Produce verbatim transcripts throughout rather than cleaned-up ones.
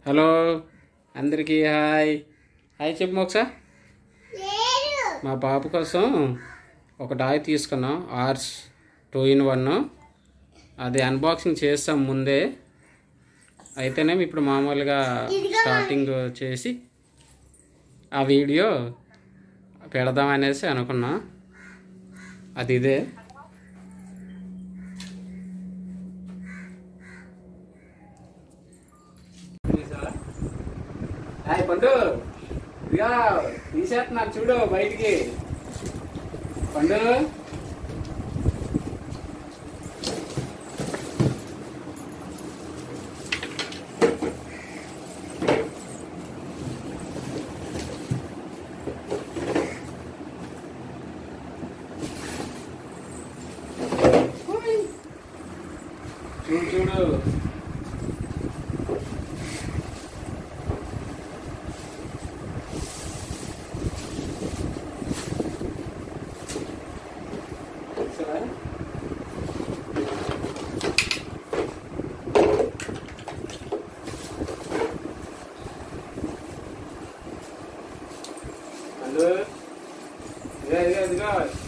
Hello అందరికీ hi hi చెప్పు మోక్ష. మా పాప కోసం ఒక టాయ్ తీసుకున్నాం, ఆర్స్ టూ ఇన్ వన్. అది అన్బాక్సింగ్ చేస్తాం ముందే, అయితేనే ఇప్పుడు మామూలుగా స్టార్టింగ్ చేసి ఆ వీడియో పెడదామనేసి అనుకున్నా. అది ఇదే. హాయ్ పండు, ఇదిగా తీసేస్తున్నారు చూడు బయటికి. పండు చూడు చూడు పండు, ఇదిగా ఇదిగా ఇదిగా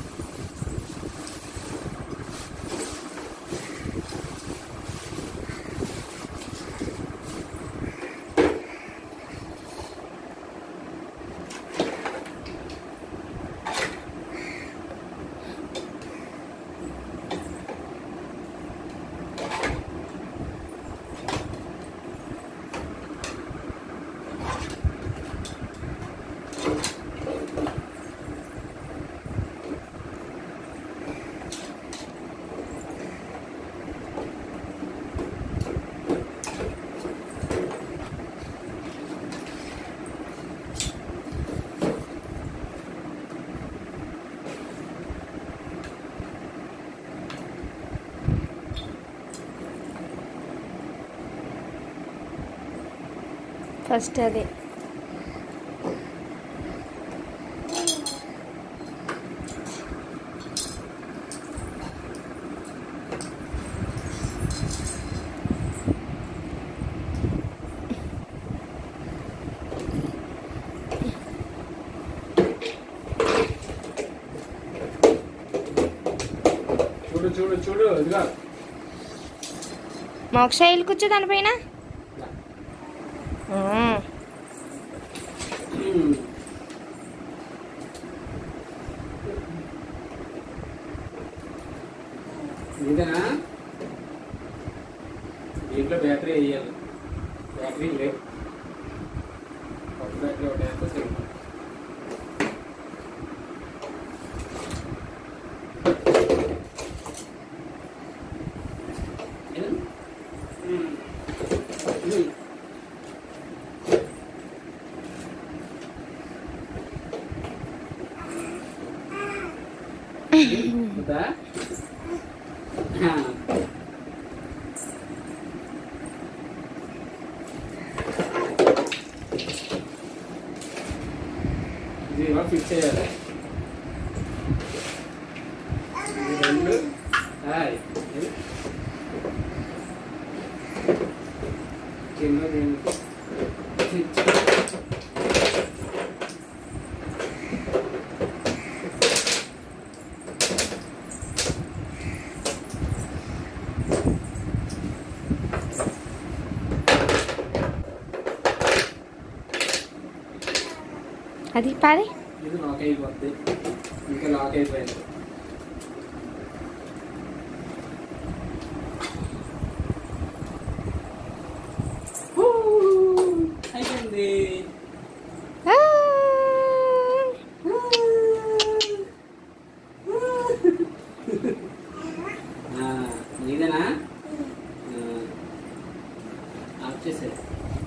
ఫస్ట్ అది చూడు చూడు చూడు ఇదిగా. మోక్ష ఇల్లు కూర్చో దానిపైన. ఇదేనా? దీంట్లో బ్యాటరీ వేయాలి. బ్యాటరీ లేవు, కొత్త బ్యాటరీ ఒకటి వేస్తే సరిపోతుంది. Udah? Nah. Ini apa fix ya? Ini dulu. Hai. Kena dia. అది పాడి ఇది లాక్ అయిపోద్ది, ఇంకా లాక్ అయిపోయింది. అయిపోయింది. ఇదేనా? ఆఫ్ చేసేది.